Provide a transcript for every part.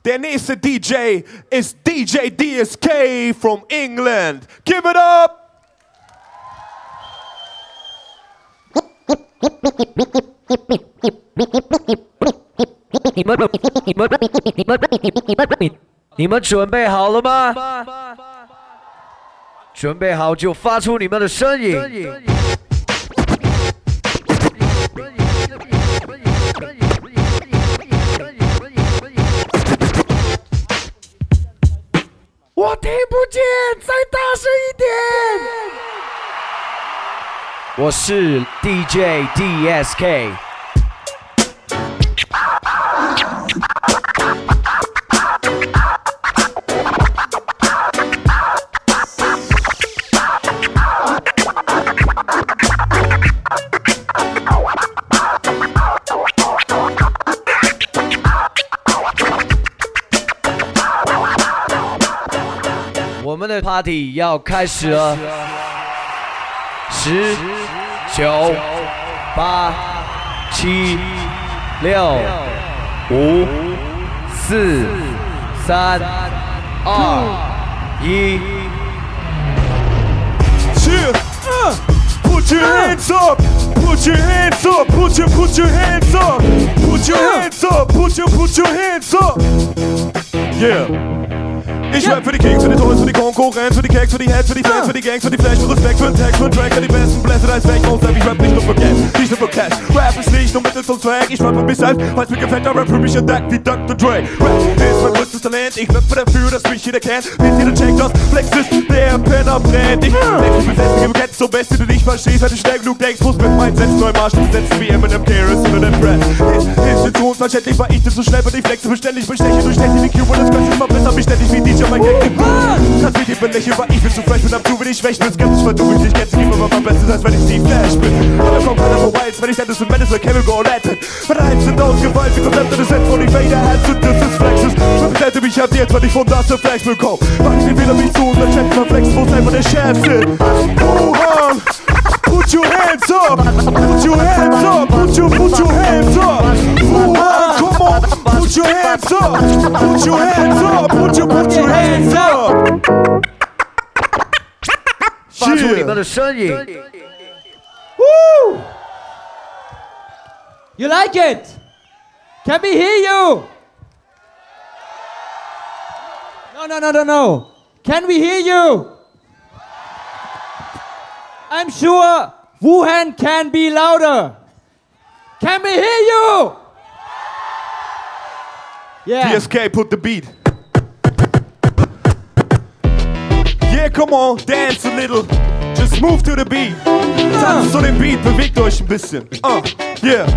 Der nächste DJ ist DJ DSK from England. Give it up! 你们准备好了吗？准备好就发出你们的声音。我听不见，再大声一点！我是 DJ DSK。我们的 party 要开始了，10、9、8、7、6、5、4、3、2、1。 Put your hands up, put your hands up, put your hands up, put your hands up, put your hands up. Yeah. Ich rap für die Kings, für die Toys, für die Konkurrenz, für die Keks, für die Heads, für die Fans, für die Gangs, für die Flash, für Respekt, für den Text, für den Track, für die besten Blätter, da ist weg, und ich rap nicht nur für Geld, nicht nur für Cash. Rap ist nicht nur Mittel zum Zweck, ich rap für mich selbst, weil's mir gefällt, Rap für mich entdeckt wie Dr. Dre. Rap ist mein größtes Talent, ich rappe dafür, dass mich jeder kennt, bis jeder checkt, dass Flex ist, der Penner brennt. Ich befestige Kette, so best, wie du nicht verstehst, wenn du schnell genug denkst, muss mit meinen Sätzen neu Marschen setzen, wie Eminem, KRS oder der Brad. Ist so unverständlich, weil ich das so schnell bin, ich flexe beständig, besteche durch ständig wie Cube und das Quatsch immer besser, mich ständig wie DJ, mein Gang im kannst mich nicht belächeln, weil ich bin zu fresh, bin am zu wenig schwäch, bin skeptisch, weil du mich nicht kennst, gib mir mal Bestes, als wenn ich Steve Nash bin. Aber kommt keiner vorbei, als wenn ich Dennis und Menace oder Kevin Go und Admin. Meine Hypes sind ausgeweilt, wie Konzepte des Sets, von ich Vader Hands und das ist Flexes. Verbitte mich ab jetzt, wenn ich von das Flex bekomme. Mach ich den wieder mich zu und dann check mal Flex, wo einfach der Chef sind. Put your hands up, put your hands up, put your hands up. Come on, put your hands up, put your hands up, put your hands up. 发出你们的声音。 Woo! You like it? Can we hear you? No. Can we hear you? I'm sure Wuhan can be louder. Can we hear you? Yeah. DSK, put the beat. Yeah, come on, dance a little. Just move to the beat. Tanzt zu dem Beat, bewegt euch ein bisschen. Yeah.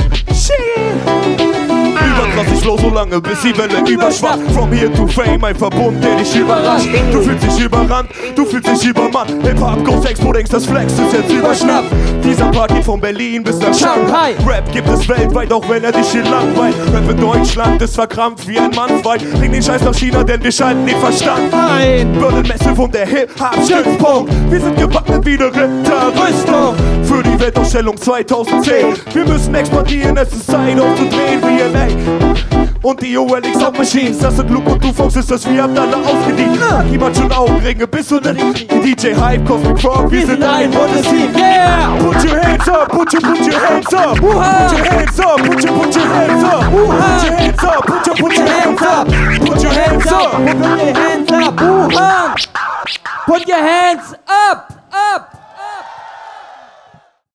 Überkrass, ich flow so lange, bis die Welle überschwappt. From here to fame, ein Verbund, der dich überrascht. Du fühlst dich überrannt, du fühlst dich übermannt. Hip-Hop, Ghost Expo, denkst, das Flex ist jetzt überschnappt. Dieser Part geht von Berlin bis nach Shanghai. Rap gibt es weltweit, auch wenn er dich hier langweilt. Rap in Deutschland ist verkrampft wie ein Mannsweit. Bring den Scheiß nach China, denn wir schalten den Verstand ein. Berlin Massive und der Hip-Hop-Stützpunkt. Wir sind gewappnet wie eine Ritterrüstung für die Weltausstellung 2010. Wir müssen expandieren, es ist Zeit aufzudrehen wie LA. Und die OLX Sound Machines, das sind Luke und Dufox, ist das, wir habt alle ausgedient. Jemand schon Augenringe, bis zu den DJ Hype, Cosmic Frog, wir sind ein Wunderteam. Yeah! Put your hands up, put your hands up. Put your hands up, put your hands up. Put your hands up, put your hands up. Put your hands up, Put your hands up. Wuhan! Put your hands up.